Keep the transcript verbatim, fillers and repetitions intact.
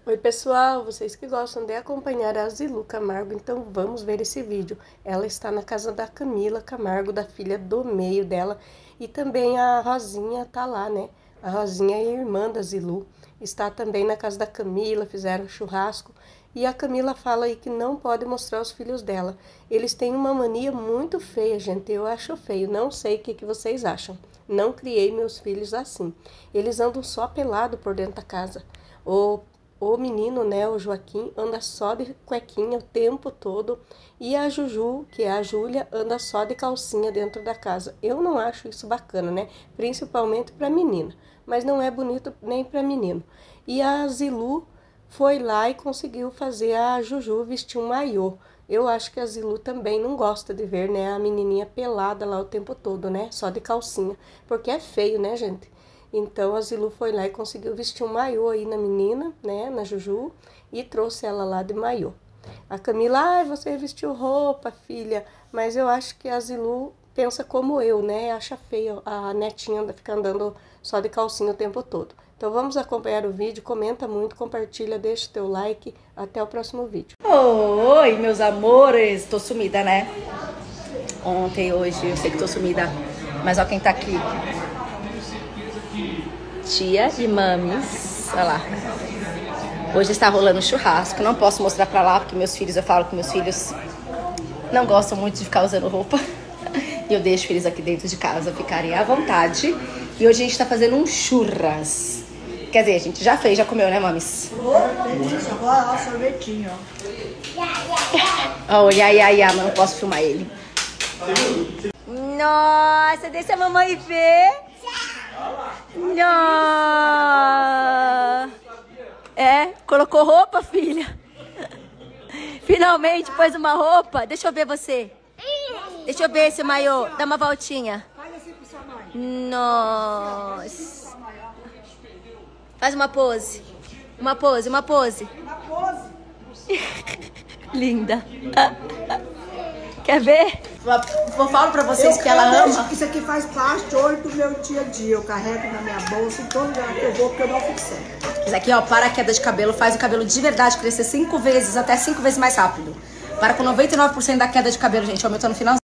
Oi pessoal, vocês que gostam de acompanhar a Zilu Camargo, então vamos ver esse vídeo. Ela está na casa da Camila Camargo, da filha do meio dela, e também a Rosinha tá lá, né? A Rosinha é irmã da Zilu, está também na casa da Camila, fizeram churrasco, e a Camila fala aí que não pode mostrar os filhos dela. Eles têm uma mania muito feia, gente, eu acho feio, não sei o que, que vocês acham. Não criei meus filhos assim. Eles andam só pelado por dentro da casa, ou O menino, né, o Joaquim, anda só de cuequinha o tempo todo. E a Juju, que é a Júlia, anda só de calcinha dentro da casa. Eu não acho isso bacana, né? Principalmente para menina. Mas não é bonito nem para menino. E a Zilu foi lá e conseguiu fazer a Juju vestir um maiô. Eu acho que a Zilu também não gosta de ver, né, a menininha pelada lá o tempo todo, né? Só de calcinha. Porque é feio, né, gente? Então, a Zilu foi lá e conseguiu vestir um maiô aí na menina, né, na Juju, e trouxe ela lá de maiô. A Camila, ai, você vestiu roupa, filha, mas eu acho que a Zilu pensa como eu, né, acha feio a netinha ficar andando só de calcinha o tempo todo. Então, vamos acompanhar o vídeo, comenta muito, compartilha, deixa o teu like, até o próximo vídeo. Oi, meus amores, tô sumida, né? Ontem, hoje, eu sei que tô sumida, mas ó quem tá aqui. Tia e mames, olha lá. Hoje está rolando churrasco, não posso mostrar pra lá porque meus filhos, eu falo que meus filhos não gostam muito de ficar usando roupa. E eu deixo eles aqui dentro de casa ficarem à vontade. E hoje a gente tá fazendo um churras. Quer dizer, a gente já fez, já comeu, né, mames? Delícia, agora ó, sorvetinho, ó. Oh, ia, ia, ia, mas não posso filmar ele. Nossa, deixa a mamãe ver. Não. É, colocou roupa, filha. Finalmente pôs uma roupa. Deixa eu ver você. Deixa eu ver esse maiô. Dá uma voltinha. Faz assim pra sua mãe. Nossa. Faz uma pose. Uma pose, uma pose. Uma pose. Linda. Quer ver? Eu falo pra vocês eu, que ela eu ama. Isso aqui faz parte hoje do meu dia a dia. Eu carrego na minha bolsa em todo lugar que eu vou, porque eu não fico séria. Isso aqui, ó, para a queda de cabelo, faz o cabelo de verdade crescer cinco vezes, até cinco vezes mais rápido. Para com noventa e nove por cento da queda de cabelo, gente, aumentando no final.